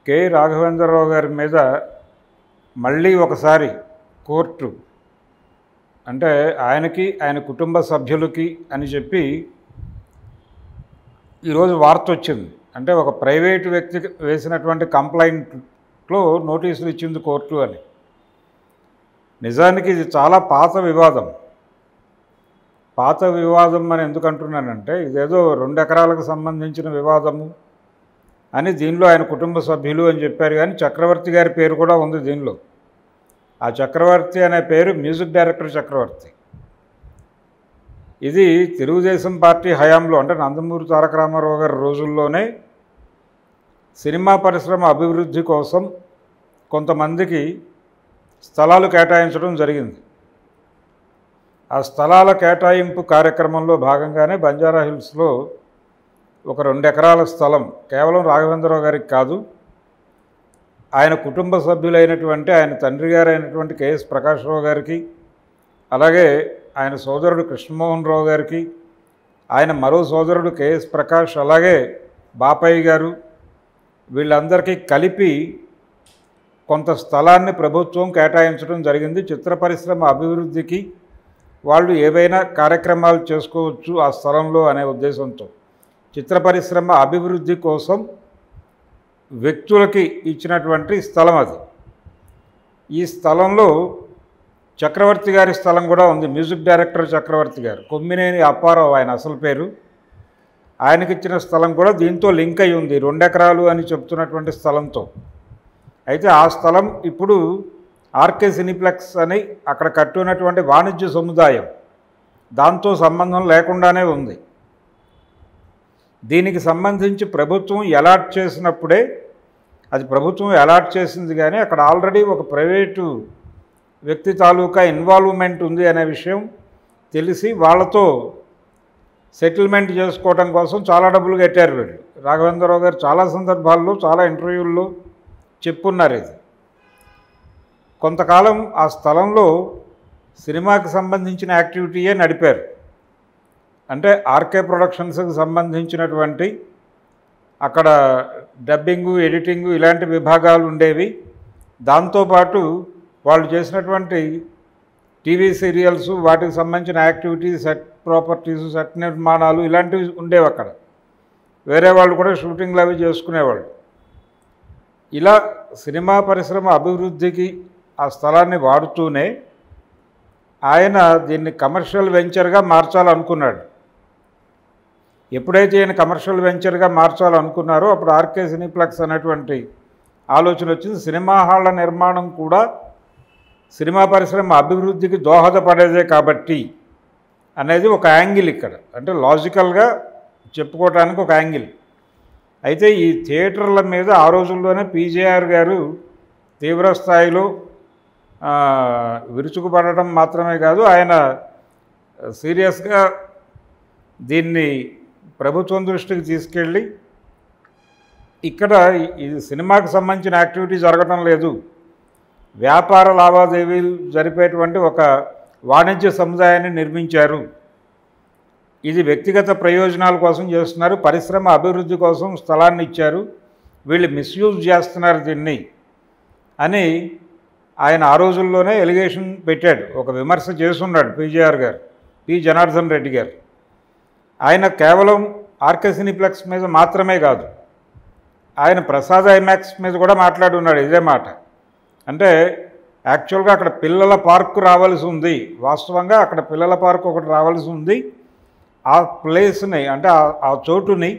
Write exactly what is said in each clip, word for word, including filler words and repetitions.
K Raghavendra Rao గారి మీద మళ్ళీ ఒకసారి కోర్టు అంటే ఆయనకి ఆయన కుటుంబ సభ్యులకి అని చెప్పి ఈరోజు వార్త వచ్చింది. అంటే ఒక ప్రైవేటు వ్యక్తి వేసినటువంటి కంప్లైంట్లో నోటీసులు ఇచ్చింది కోర్టు అని. నిజానికి ఇది చాలా పాత వివాదం. పాత వివాదం అని ఎందుకు అంటున్నానంటే ఇదేదో రెండు ఎకరాలకు సంబంధించిన వివాదము అని దీనిలో ఆయన కుటుంబ సభ్యులు అని చెప్పారు. కానీ చక్రవర్తి గారి పేరు కూడా ఉంది దీనిలో. ఆ చక్రవర్తి అనే పేరు మ్యూజిక్ డైరెక్టర్ చక్రవర్తి. ఇది తెలుగుదేశం పార్టీ హయాంలో అంటే నందమూరి తారక రామారావు గారి రోజుల్లోనే సినిమా పరిశ్రమ అభివృద్ధి కోసం కొంతమందికి స్థలాలు కేటాయించడం జరిగింది. ఆ స్థలాల కేటాయింపు కార్యక్రమంలో భాగంగానే బంజారా హిల్స్లో ఒక రెండు ఎకరాల స్థలం కేవలం రాఘవేంద్రరావు గారికి కాదు, ఆయన కుటుంబ సభ్యులైనటువంటి ఆయన తండ్రి గారు అయినటువంటి కెఎస్ ప్రకాశ్రావు గారికి, అలాగే ఆయన సోదరుడు కృష్ణమోహన్ రావు గారికి, ఆయన మరో సోదరుడు కెఎస్ ప్రకాష్, అలాగే బాపయ్య గారు, వీళ్ళందరికీ కలిపి కొంత స్థలాన్ని ప్రభుత్వం కేటాయించడం జరిగింది. చిత్ర పరిశ్రమ అభివృద్ధికి వాళ్ళు ఏవైనా కార్యక్రమాలు చేసుకోవచ్చు ఆ స్థలంలో అనే ఉద్దేశంతో చిత్ర పరిశ్రమ అభివృద్ధి కోసం వ్యక్తులకి ఇచ్చినటువంటి స్థలం అది. ఈ స్థలంలో చక్రవర్తి గారి స్థలం కూడా ఉంది. మ్యూజిక్ డైరెక్టర్ చక్రవర్తి గారు, కొమ్మినేని అప్పారావు ఆయన అసలు పేరు, ఆయనకి ఇచ్చిన స్థలం కూడా దీంతో లింక్ అయి ఉంది రెండు ఎకరాలు అని చెప్తున్నటువంటి స్థలంతో. అయితే ఆ స్థలం ఇప్పుడు ఆర్కే సినిప్లెక్స్ అని అక్కడ కట్టున్నటువంటి వాణిజ్య సముదాయం దాంతో సంబంధం లేకుండానే ఉంది. దీనికి సంబంధించి ప్రభుత్వం అలాట్ చేసినప్పుడే అది ప్రభుత్వం అలాట్ చేసింది, కానీ అక్కడ ఆల్రెడీ ఒక ప్రైవేటు వ్యక్తి తాలూకా ఇన్వాల్వ్మెంట్ ఉంది అనే విషయం తెలిసి వాళ్ళతో సెటిల్మెంట్ చేసుకోవడం కోసం చాలా డబ్బులు కట్టారు వీళ్ళు. రాఘవేంద్రరావు గారు చాలా సందర్భాల్లో చాలా ఇంటర్వ్యూల్లో చెప్పున్నారు. ఇది కొంతకాలం ఆ స్థలంలో సినిమాకి సంబంధించిన యాక్టివిటీయే నడిపారు. అంటే ఆర్కే ప్రొడక్షన్స్కి సంబంధించినటువంటి అక్కడ డబ్బింగు, ఎడిటింగు ఇలాంటి విభాగాలు ఉండేవి. దాంతోపాటు వాళ్ళు చేసినటువంటి టీవీ సీరియల్స్, వాటికి సంబంధించిన యాక్టివిటీస్, సెట్ ప్రాపర్టీసు, సెట్ నిర్మాణాలు ఇలాంటివి ఉండేవి అక్కడ. వేరే వాళ్ళు కూడా షూటింగ్లు అవి చేసుకునేవాళ్ళు. ఇలా సినిమా పరిశ్రమ అభివృద్ధికి ఆ స్థలాన్ని వాడుతూనే ఆయన దీన్ని కమర్షియల్ వెంచర్గా మార్చాలనుకున్నాడు. ఎప్పుడైతే ఈయన కమర్షియల్ వెంచర్గా మార్చాలనుకున్నారో అప్పుడు ఆర్కే సినిప్లెక్స్ అనేటువంటి ఆలోచన వచ్చింది. సినిమా హాళ్ల నిర్మాణం కూడా సినిమా పరిశ్రమ అభివృద్ధికి దోహదపడేదే కాబట్టి అనేది ఒక యాంగిల్ ఇక్కడ, అంటే లాజికల్గా చెప్పుకోవటానికి ఒక యాంగిల్. అయితే ఈ థియేటర్ల మీద ఆ రోజుల్లోనే పీజేఆర్ గారు తీవ్ర స్థాయిలో విరుచుకుపడటం మాత్రమే కాదు, ఆయన సీరియస్గా దీన్ని ప్రభుత్వం దృష్టికి తీసుకెళ్ళి ఇక్కడ ఇది సినిమాకి సంబంధించిన యాక్టివిటీ జరగటం లేదు, వ్యాపార లావాదేవీలు జరిపేటువంటి ఒక వాణిజ్య సముదాయాన్ని నిర్మించారు, ఇది వ్యక్తిగత ప్రయోజనాల కోసం చేస్తున్నారు, పరిశ్రమ అభివృద్ధి కోసం స్థలాన్ని ఇచ్చారు, వీళ్ళు మిస్యూజ్ చేస్తున్నారు దీన్ని అని ఆయన ఆ రోజుల్లోనే ఎలిగేషన్ పెట్టాడు, ఒక విమర్శ చేసున్నాడు పీజేఆర్ గారు, పి జనార్దన్ రెడ్డి గారు. ఆయన కేవలం ఆర్కే సినిప్లెక్స్ మీద మాత్రమే కాదు, ఆయన ప్రసాద్ ఐమాక్స్ మీద కూడా మాట్లాడున్నాడు ఇదే మాట. అంటే యాక్చువల్గా అక్కడ పిల్లల పార్కు రావాల్సి ఉంది, వాస్తవంగా అక్కడ పిల్లల పార్కు ఒకటి రావాల్సి ఉంది. ఆ ప్లేస్ని అంటే ఆ చోటుని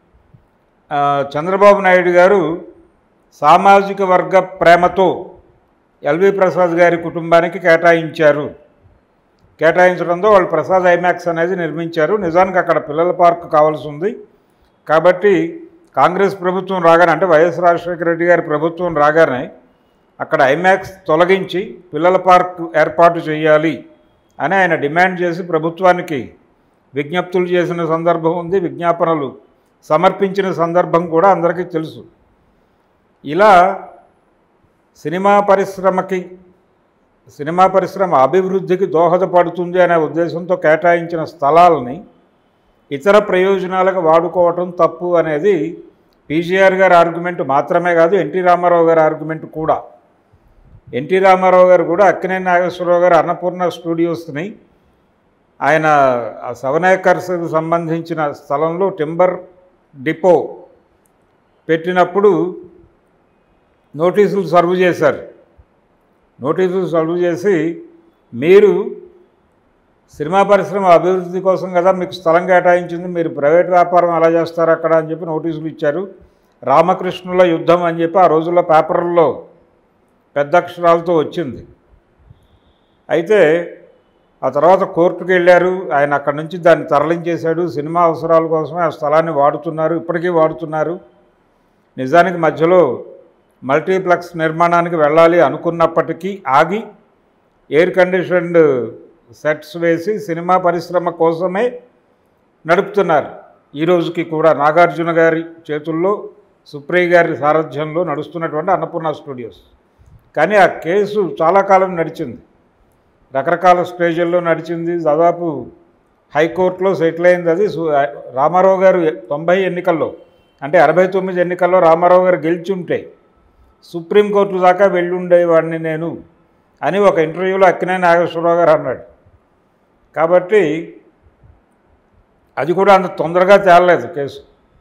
చంద్రబాబు నాయుడు గారు సామాజిక వర్గ ప్రేమతో ఎల్వి ప్రసాద్ గారి కుటుంబానికి కేటాయించారు. కేటాయించడంతో వాళ్ళు ప్రసాద్ ఐమాక్స్ అనేది నిర్మించారు. నిజానికి అక్కడ పిల్లల పార్కు కావాల్సి ఉంది కాబట్టి కాంగ్రెస్ ప్రభుత్వం రాగానే అంటే వైఎస్ రాజశేఖర రెడ్డి గారి ప్రభుత్వం రాగానే అక్కడ ఐమాక్స్ తొలగించి పిల్లల పార్క్ ఏర్పాటు చేయాలి అని ఆయన డిమాండ్ చేసి ప్రభుత్వానికి విజ్ఞప్తులు చేసిన సందర్భం ఉంది, విజ్ఞాపనలు సమర్పించిన సందర్భం కూడా అందరికీ తెలుసు. ఇలా సినిమా పరిశ్రమకి సినిమా పరిశ్రమ అభివృద్ధికి దోహదపడుతుంది అనే ఉద్దేశంతో కేటాయించిన స్థలాలని ఇతర ప్రయోజనాలకు వాడుకోవటం తప్పు అనేది పీజీఆర్ గారి ఆర్గ్యుమెంట్ మాత్రమే కాదు, ఎన్టీ రామారావు గారి ఆర్గ్యుమెంట్ కూడా. ఎన్టీ రామారావు గారు కూడా అక్కినేని నాగేశ్వరరావు గారు అన్నపూర్ణ స్టూడియోస్ని ఆయన ఆ సెవెన్ ఏకర్స్కి సంబంధించిన స్థలంలో టింబర్ డిపో పెట్టినప్పుడు నోటీసులు సర్వ్ చేశారు. నోటీసులు సర్వ్ చేసి మీరు సినిమా పరిశ్రమ అభివృద్ధి కోసం కదా మీకు స్థలం కేటాయించింది, మీరు ప్రైవేట్ వ్యాపారం ఎలా చేస్తారు అక్కడ అని చెప్పి నోటీసులు ఇచ్చారు. రామకృష్ణుల యుద్ధం అని చెప్పి ఆ రోజుల్లో పేపర్లలో పెద్ద అక్షరాలతో వచ్చింది. అయితే ఆ తర్వాత కోర్టుకు వెళ్ళారు. ఆయన అక్కడి నుంచి దాన్ని తరలించేశాడు. సినిమా అవసరాల కోసమే ఆ స్థలాన్ని వాడుతున్నారు, ఇప్పటికీ వాడుతున్నారు. నిజానికి మధ్యలో మల్టీప్లెక్స్ నిర్మాణానికి వెళ్ళాలి అనుకున్నప్పటికీ ఆగి ఎయిర్ కండిషన్డ్ సెట్స్ వేసి సినిమా పరిశ్రమ కోసమే నడుపుతున్నారు. ఈ రోజుకి కూడా నాగార్జున గారి చేతుల్లో, సుప్రియ గారి సారథ్యంలో నడుస్తున్నటువంటి అన్నపూర్ణ స్టూడియోస్. కానీ ఆ కేసు చాలా కాలం నడిచింది, రకరకాల స్టేజ్ల్లో నడిచింది. దాదాపు హైకోర్టులో సెటిల్ అయింది. అది రామారావు గారు తొంభై ఎన్నికల్లో అంటే అరవై తొమ్మిది ఎన్నికల్లో రామారావు గారు గెలిచుంటే సుప్రీంకోర్టు దాకా వెళ్ళుండేవాడిని నేను అని ఒక ఇంటర్వ్యూలో అక్కినేని నాగేశ్వరరావు గారు అన్నాడు. కాబట్టి అది కూడా అంత తొందరగా తేలలేదు కేసు.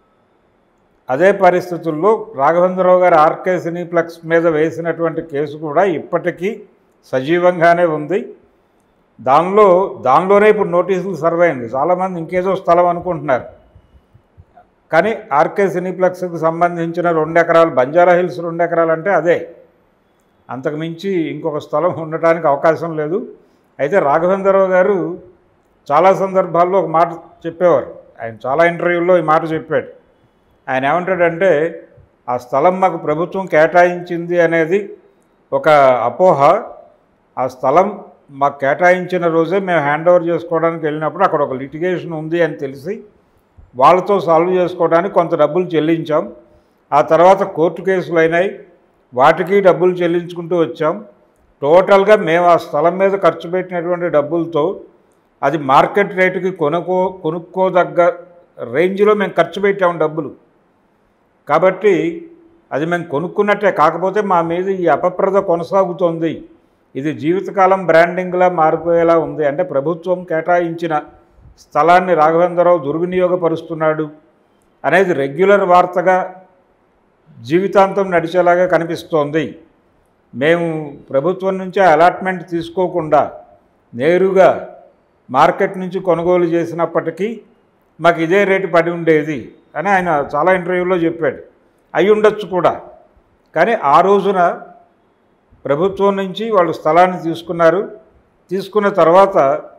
అదే పరిస్థితుల్లో రాఘవేంద్రరావు గారు ఆర్కే సినీప్లెక్స్ మీద వేసినటువంటి కేసు కూడా ఇప్పటికీ సజీవంగానే ఉంది. దానిలో దానిలోనే ఇప్పుడు నోటీసులు సర్వ్ అయింది. చాలామంది ఇంకేదో స్థలం అనుకుంటున్నారు, కానీ ఆర్కే సినీప్లెక్స్కి సంబంధించిన రెండు ఎకరాలు, బంజారా హిల్స్ రెండు ఎకరాలు అంటే అదే, అంతకుమించి ఇంకొక స్థలం ఉండటానికి అవకాశం లేదు. అయితే రాఘవేంద్రరావు గారు చాలా సందర్భాల్లో ఒక మాట చెప్పేవారు. ఆయన చాలా ఇంటర్వ్యూల్లో ఈ మాట చెప్పాడు. ఆయన ఏమంటాడంటే, ఆ స్థలం మాకు ప్రభుత్వం కేటాయించింది అనేది ఒక అపోహ. ఆ స్థలం మాకు కేటాయించిన రోజే మేము హ్యాండ్ ఓవర్ చేసుకోవడానికి వెళ్ళినప్పుడు అక్కడ ఒక లిటిగేషన్ ఉంది అని తెలిసి వాళ్ళతో సాల్వ్ చేసుకోవడానికి కొంత డబ్బులు చెల్లించాం. ఆ తర్వాత కోర్టు కేసులు అయినాయి, వాటికి డబ్బులు చెల్లించుకుంటూ వచ్చాం. టోటల్గా మేము ఆ స్థలం మీద ఖర్చు పెట్టినటువంటి డబ్బులతో అది మార్కెట్ రేటుకి కొనుక్కో కొనుక్కోదగ్గ రేంజ్లో మేము ఖర్చు పెట్టాము డబ్బులు. కాబట్టి అది మేము కొనుక్కున్నట్టే, కాకపోతే మా మీద ఈ అపప్రద కొనసాగుతోంది, ఇది జీవితకాలం బ్రాండింగ్లా మారిపోయేలా ఉంది. అంటే ప్రభుత్వం కేటాయించిన స్థలాన్ని రాఘవేంద్రరావు దుర్వినియోగపరుస్తున్నాడు అనేది రెగ్యులర్ వార్తగా జీవితాంతం నడిచేలాగా కనిపిస్తోంది. మేము ప్రభుత్వం నుంచి అలాట్మెంట్ తీసుకోకుండా నేరుగా మార్కెట్ నుంచి కొనుగోలు చేసినప్పటికీ మాకు ఇదే రేటు పడి ఉండేది అని ఆయన చాలా ఇంటర్వ్యూలో చెప్పాడు. అయి ఉండొచ్చు కూడా, కానీ ఆ రోజున ప్రభుత్వం నుంచి వాళ్ళు స్థలాన్ని తీసుకున్నారు. తీసుకున్న తర్వాత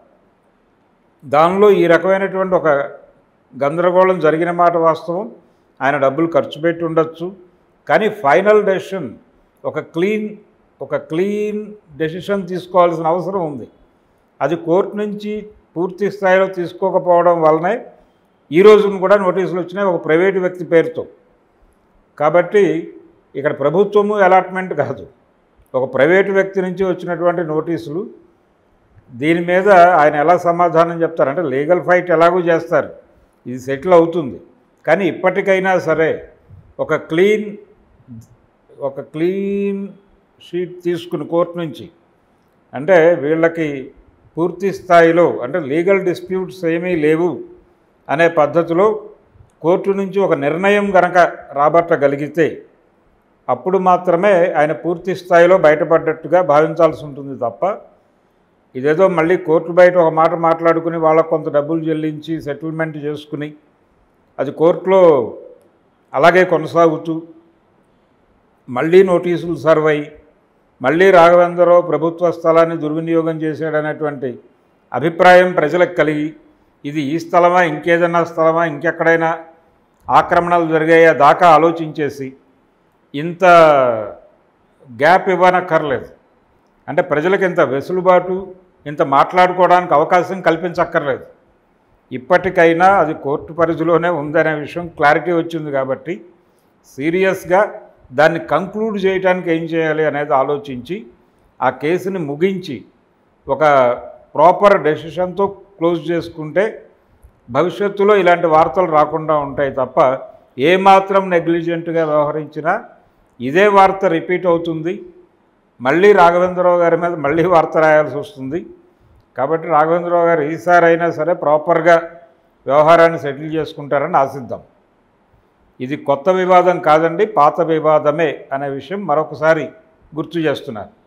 దానిలో ఈ రకమైనటువంటి ఒక గందరగోళం జరిగిన మాట వాస్తవం. ఆయన డబ్బులు ఖర్చు పెట్టి ఉండొచ్చు, కానీ ఫైనల్ డెసిషన్ ఒక క్లీన్ ఒక క్లీన్ డెసిషన్ తీసుకోవాల్సిన అవసరం ఉంది. అది కోర్టు నుంచి పూర్తి స్థాయిలో తీసుకోకపోవడం వల్లనే ఈ రోజున కూడా నోటీసులు వచ్చినాయి ఒక ప్రైవేటు వ్యక్తి పేరుతో. కాబట్టి ఇక్కడ ప్రభుత్వము అలాట్మెంట్ కాదు, ఒక ప్రైవేటు వ్యక్తి నుంచి వచ్చినటువంటి నోటీసులు. దీని మీద ఆయన ఎలా సమాధానం చెప్తారంటే, లీగల్ ఫైట్ ఎలాగూ చేస్తారు, ఇది సెటిల్ అవుతుంది, కానీ ఇప్పటికైనా సరే ఒక క్లీన్ ఒక క్లీన్ షీట్ తీసుకుని కోర్టు నుంచి, అంటే వీళ్ళకి పూర్తి స్థాయిలో అంటే లీగల్ డిస్ప్యూట్స్ ఏమీ లేవు అనే పద్ధతిలో కోర్టు నుంచి ఒక నిర్ణయం గనక రాబట్టగలిగితే అప్పుడు మాత్రమే ఆయన పూర్తి స్థాయిలో బయటపడ్డట్టుగా భావించాల్సి ఉంటుంది తప్ప, ఇదేదో మళ్ళీ కోర్టు బయట ఒక మాట మాట్లాడుకుని వాళ్ళకు కొంత డబ్బులు చెల్లించి సెటిల్మెంట్ చేసుకుని అది కోర్టులో అలాగే కొనసాగుతూ మళ్ళీ నోటీసులు సర్వ్ అయ్యి మళ్ళీ రాఘవేంద్రరావు ప్రభుత్వ స్థలాన్ని దుర్వినియోగం చేశాడనేటువంటి అభిప్రాయం ప్రజలకు కలిగి, ఇది ఈ స్థలమా ఇంకేదైనా స్థలమా ఇంకెక్కడైనా ఆక్రమణలు జరిగాయా దాకా ఆలోచించేసి ఇంత గ్యాప్ ఇవ్వనక్కర్లేదు. అంటే ప్రజలకు ఇంత వెసులుబాటు, ఇంత మాట్లాడుకోవడానికి అవకాశం కల్పించక్కర్లేదు. ఇప్పటికైనా అది కోర్టు పరిధిలోనే ఉందనే విషయం క్లారిటీ వచ్చింది. కాబట్టి సీరియస్గా దాన్ని కంక్లూడ్ చేయడానికి ఏం చేయాలి అనేది ఆలోచించి ఆ కేసుని ముగించి ఒక ప్రాపర్ డెసిషన్తో క్లోజ్ చేసుకుంటే భవిష్యత్తులో ఇలాంటి వార్తలు రాకుండా ఉంటాయి తప్ప ఏమాత్రం నెగ్లిజెంట్గా వ్యవహరించినా ఇదే వార్త రిపీట్ అవుతుంది, మళ్ళీ రాఘవేంద్రరావు గారి మీద మళ్ళీ వార్త రాయాల్సి వస్తుంది. కాబట్టి రాఘవేంద్రరావు గారు ఈసారైనా సరే ప్రాపర్గా వ్యవహారాన్ని సెటిల్ చేసుకుంటారని ఆశిద్దాం. ఇది కొత్త వివాదం కాదండి, పాత వివాదమే అనే విషయం మరొకసారి గుర్తు చేస్తున్నారు.